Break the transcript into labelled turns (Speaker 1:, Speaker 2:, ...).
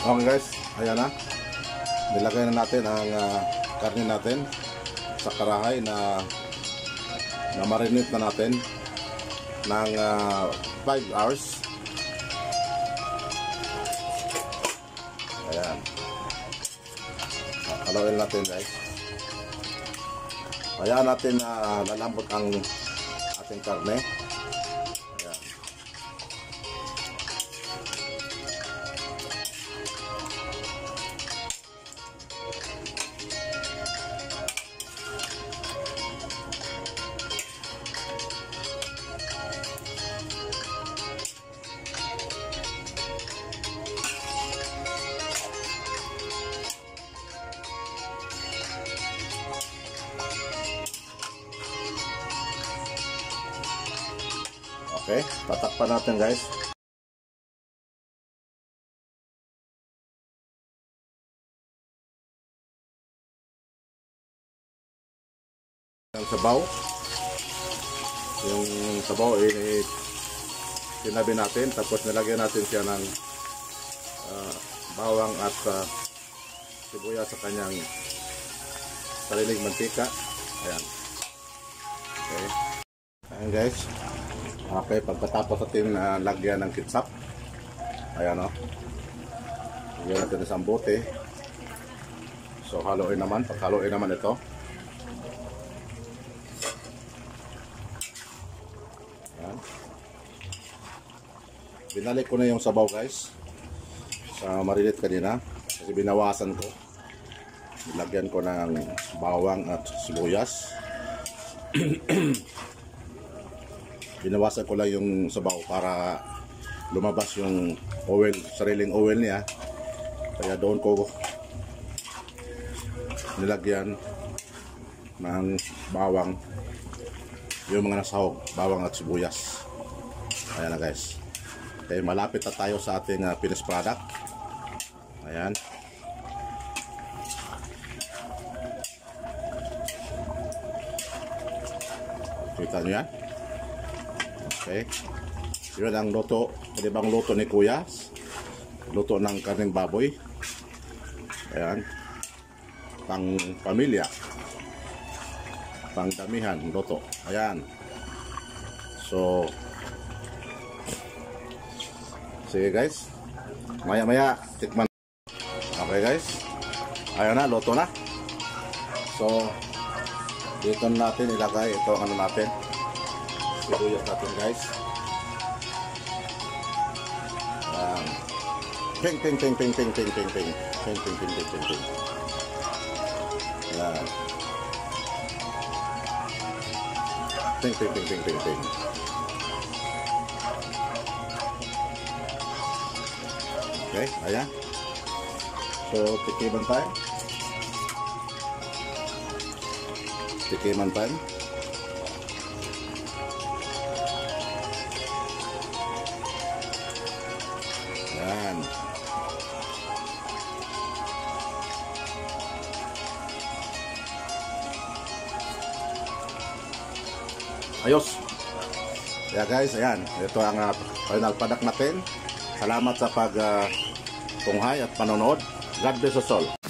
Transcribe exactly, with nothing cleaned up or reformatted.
Speaker 1: Okay guys, ayan na. Nilagay na natin ang uh, karne natin sa karahay na na marinate na natin ng uh, five hours. Ayan. Haluin natin guys. Ayan natin na uh, lalambot ang ating karne. Ayan. Okay, tatakpan natin guys. Ang sabaw. Yung sabaw eh, tinabi natin, tapos nilagyan natin siya ng uh, bawang at uh, sibuyas sa kanyang sariling mantika. Ayan. Okay. Ayan guys. Okay, pagkatapos natin uh, lagyan ng ketchup. Ayan o. Lagyan natin isang bote. So haluin naman, paghaluin naman ito. Ayan. Binalik ko na yung sabaw guys sa marinate kanina kasi binawasan ko. Nilagyan ko ng bawang at sibuyas. Binawasan ko lang yung sabaw para lumabas yung oil, sariling oil niya. Kaya doon ko nilagyan ng bawang yung mga nasahog, bawang at sibuyas. Ayan na guys. Okay, malapit na tayo sa ating uh, finished product. Ayan. Kita nyo yan? Okay. Yun ang luto. Pwede bang luto ni Kuya? Luto ng karneng baboy. Ayan. Pang pamilya. Pang damihan. Luto. Ayan. So, sige guys. Maya maya. Tikman. Okay guys. Ayan na. Luto na. So, dito natin ilagay ito ano natin. Sibuyas natin guys. Um, ping ping ping ping ping ping ping ping ping ping ping ping ping ping. Yan. Ping ping ping ping ping ping. Okay, ayan. So tikiman tayo. Tikiman tayo. Yan. Ayos. Yeah guys, ayan. Ito ang uh, final product natin. Salamat sa pag uh, tunghay at panonood. God bless us all.